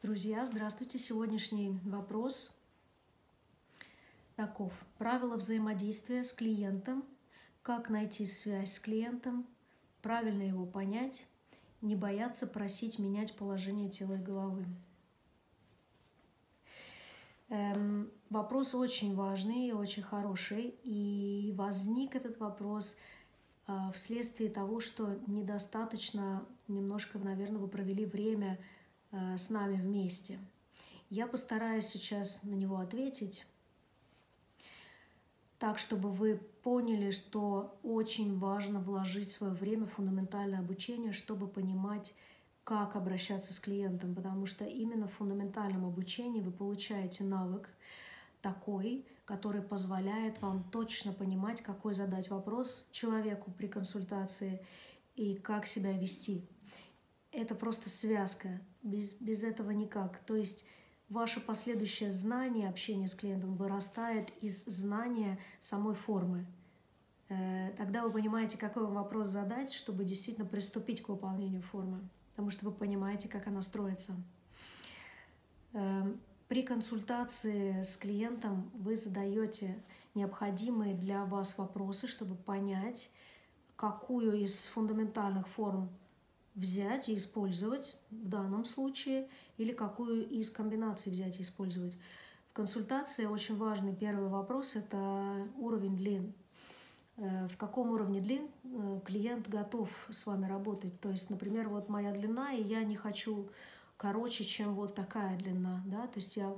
Друзья, здравствуйте! Сегодняшний вопрос таков. Правила взаимодействия с клиентом, как найти связь с клиентом, правильно его понять, не бояться просить менять положение тела и головы. Вопрос очень важный и очень хороший, и возник этот вопрос вследствие того, что недостаточно немножко, наверное, вы провели время с нами вместе. Я постараюсь сейчас на него ответить так, чтобы вы поняли, что очень важно вложить свое время в фундаментальное обучение, чтобы понимать, как обращаться с клиентом, потому что именно в фундаментальном обучении вы получаете навык такой, который позволяет вам точно понимать, какой задать вопрос человеку при консультации и как себя вести. Это просто связка, без этого никак. То есть ваше последующее знание общения с клиентом вырастает из знания самой формы. Тогда вы понимаете, какой вам вопрос задать, чтобы действительно приступить к выполнению формы, потому что вы понимаете, как она строится. При консультации с клиентом вы задаете необходимые для вас вопросы, чтобы понять, какую из фундаментальных форм взять и использовать в данном случае, или какую из комбинаций взять и использовать. В консультации очень важный первый вопрос – это уровень длин. В каком уровне длин клиент готов с вами работать. То есть, например, вот моя длина, и я не хочу короче, чем вот такая длина. Да? То есть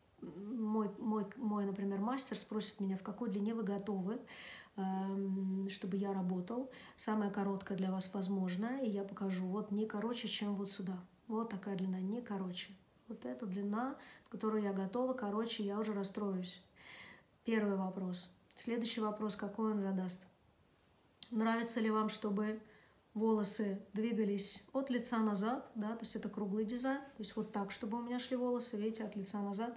мой, например, мастер спросит меня, в какой длине вы готовы, чтобы я работал. Самая короткая для вас возможная, и я покажу, вот не короче, чем вот сюда. Вот такая длина, не короче. Вот эта длина, к которой я готова, короче, я уже расстроюсь. Первый вопрос. Следующий вопрос, какой он задаст? Нравится ли вам, чтобы волосы двигались от лица назад, да, то есть это круглый дизайн, то есть вот так, чтобы у меня шли волосы, видите, от лица назад.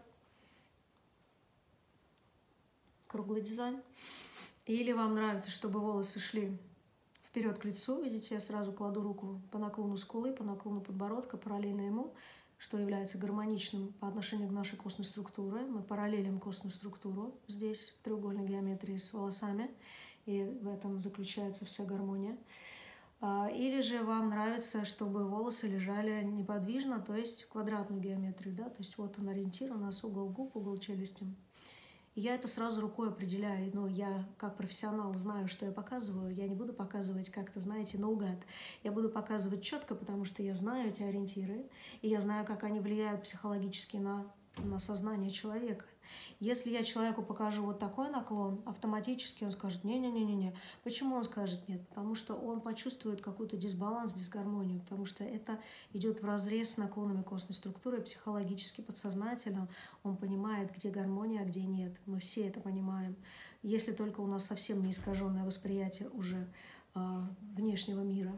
Круглый дизайн. Или вам нравится, чтобы волосы шли вперед к лицу. Видите, я сразу кладу руку по наклону скулы, по наклону подбородка, параллельно ему, что является гармоничным по отношению к нашей костной структуре. Мы параллелим костную структуру здесь, в треугольной геометрии с волосами, и в этом заключается вся гармония. Или же вам нравится, чтобы волосы лежали неподвижно, то есть квадратную геометрию, да, то есть вот он ориентир, у нас угол губ, угол челюсти. И я это сразу рукой определяю, но я как профессионал знаю, что я показываю, я не буду показывать как-то, знаете, наугад. Я буду показывать четко, потому что я знаю эти ориентиры, и я знаю, как они влияют психологически на сознание человека. Если я человеку покажу вот такой наклон, автоматически он скажет «не-не-не-не-не». Почему он скажет «нет»? Потому что он почувствует какой-то дисбаланс, дисгармонию, потому что это идет вразрез с наклонами костной структуры, психологически, подсознательно он понимает, где гармония, а где нет. Мы все это понимаем. Если только у нас совсем не искаженное восприятие уже внешнего мира.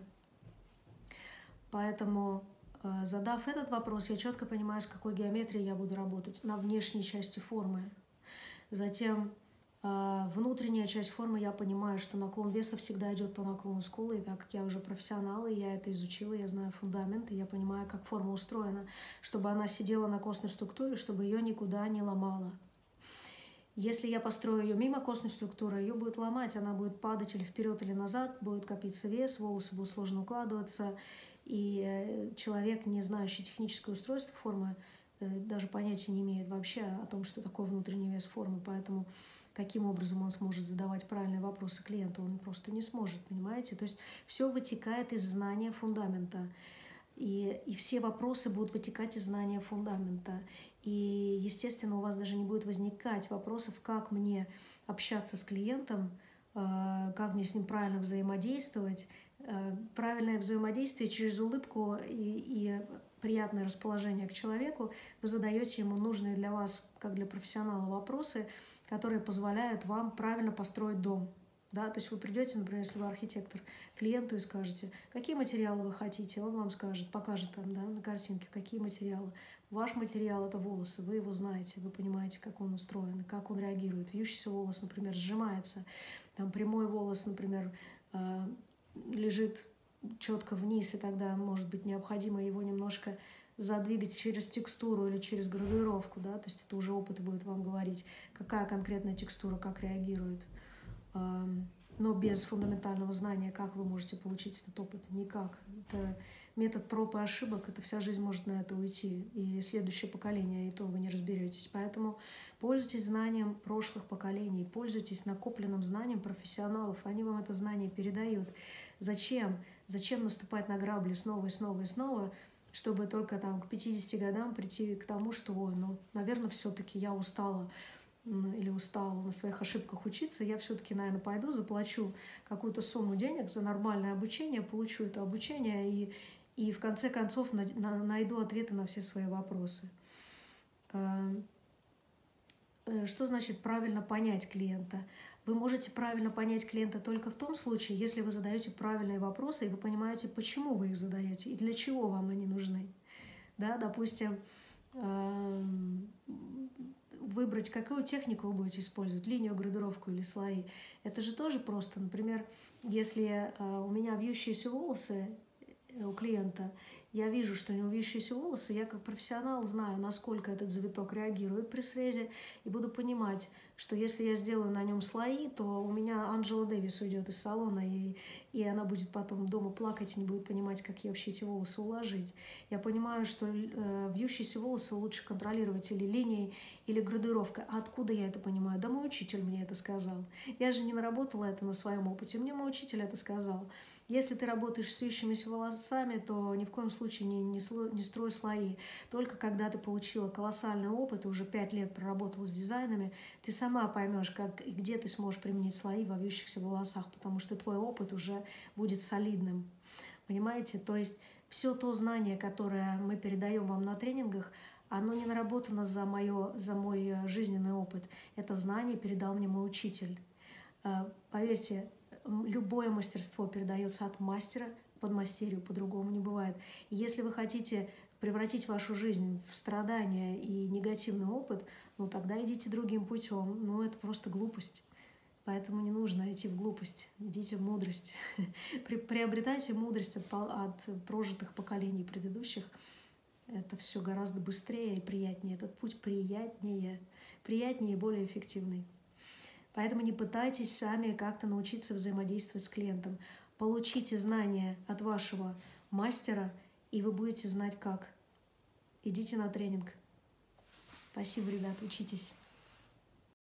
Поэтому, задав этот вопрос, я четко понимаю, с какой геометрией я буду работать на внешней части формы. Затем внутренняя часть формы, я понимаю, что наклон веса всегда идет по наклону скулы, и так как я уже профессионал, и я это изучила, я знаю фундамент, и я понимаю, как форма устроена, чтобы она сидела на костной структуре, чтобы ее никуда не ломала. Если я построю ее мимо костной структуры, ее будет ломать, она будет падать или вперед, или назад, будет копиться вес, волосы будут сложно укладываться, и человек, не знающий техническое устройство формы, даже понятия не имеет вообще о том, что такое внутренний вес формы, поэтому каким образом он сможет задавать правильные вопросы клиенту, он просто не сможет, понимаете? То есть все вытекает из знания фундамента, и все вопросы будут вытекать из знания фундамента. И, естественно, у вас даже не будет возникать вопросов, как мне общаться с клиентом, как мне с ним правильно взаимодействовать. Правильное взаимодействие через улыбку и приятное расположение к человеку. Вы задаете ему нужные для вас, как для профессионала, вопросы, которые позволяют вам правильно построить дом. Да? То есть вы придете, например, если вы архитектор, к клиенту и скажете, какие материалы вы хотите, он вам скажет, покажет там, да, на картинке, какие материалы. Ваш материал – это волосы, вы его знаете, вы понимаете, как он устроен, как он реагирует. Вьющийся волос, например, сжимается, там прямой волос, например, лежит четко вниз, и тогда, может быть, необходимо его немножко задвигать через текстуру или через градуировку, да, то есть это уже опыт будет вам говорить, какая конкретная текстура, как реагирует. Но без фундаментального знания, как вы можете получить этот опыт? Никак. Это метод проб и ошибок, это вся жизнь может на это уйти. И следующее поколение, и то вы не разберетесь. Поэтому пользуйтесь знанием прошлых поколений, пользуйтесь накопленным знанием профессионалов. Они вам это знание передают. Зачем? Зачем наступать на грабли снова и снова и снова, чтобы только там к 50 годам прийти к тому, что, ой, ну, наверное, все-таки я устала или устала на своих ошибках учиться, я все-таки, наверное, пойду, заплачу какую-то сумму денег за нормальное обучение, получу это обучение и в конце концов найду ответы на все свои вопросы. Что значит правильно понять клиента? Вы можете правильно понять клиента только в том случае, если вы задаете правильные вопросы, и вы понимаете, почему вы их задаете и для чего вам они нужны. Да, допустим, выбрать, какую технику вы будете использовать, линию, градировку или слои. Это же тоже просто. Например, если у меня вьющиеся волосы у клиента, я вижу, что у него вьющиеся волосы, я как профессионал знаю, насколько этот завиток реагирует при срезе, и буду понимать, что если я сделаю на нем слои, то у меня Анджела Дэвис уйдет из салона, и она будет потом дома плакать и не будет понимать, как ей вообще эти волосы уложить. Я понимаю, что вьющиеся волосы лучше контролировать или линией, или градировкой. А откуда я это понимаю? Да мой учитель мне это сказал. Я же не наработала это на своем опыте, мне мой учитель это сказал. Если ты работаешь с вьющимися волосами, то ни в коем случае не строй слои. Только когда ты получила колоссальный опыт, и уже 5 лет проработала с дизайнами, ты сама поймешь, как и где ты сможешь применить слои во вьющихся волосах, потому что твой опыт уже будет солидным. Понимаете? То есть все то знание, которое мы передаем вам на тренингах, оно не наработано за мой жизненный опыт. Это знание передал мне мой учитель. Поверьте, любое мастерство передается от мастера к подмастерью, по-другому не бывает. И если вы хотите превратить вашу жизнь в страдания и негативный опыт, ну тогда идите другим путем. Ну это просто глупость. Поэтому не нужно идти в глупость, идите в мудрость. Приобретайте мудрость от прожитых поколений предыдущих. Это все гораздо быстрее и приятнее. Этот путь приятнее и более эффективный. Поэтому не пытайтесь сами как-то научиться взаимодействовать с клиентом. Получите знания от вашего мастера, и вы будете знать как. Идите на тренинг. Спасибо, ребята, учитесь.